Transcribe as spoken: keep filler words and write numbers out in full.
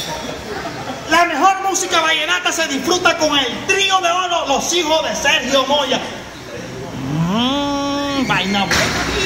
La mejor música vallenata se disfruta con el trío de oro, los hijos de Sergio Moya. Mmm, vaina buena.